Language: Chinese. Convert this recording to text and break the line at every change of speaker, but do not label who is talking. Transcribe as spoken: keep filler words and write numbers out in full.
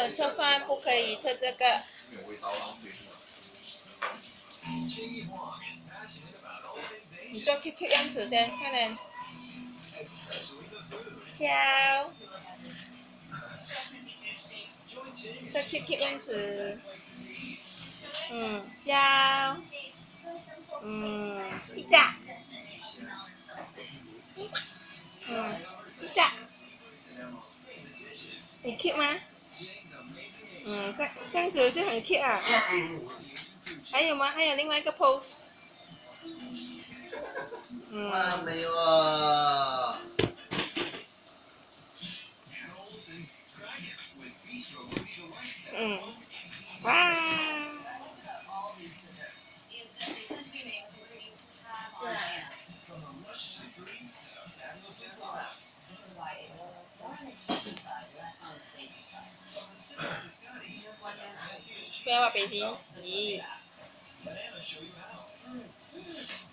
有吃饭不可以吃这个。你做 Q Q 样子先，快点。笑。做 Q Q 样子。嗯，笑。嗯，叽喳。嗯，叽喳。你 cute 吗？嗯，这这样子就很 cute 啊。还有吗？还有另外一个 pose。
嗯。没有啊。
嗯。哇。不要挖鼻涕。咦。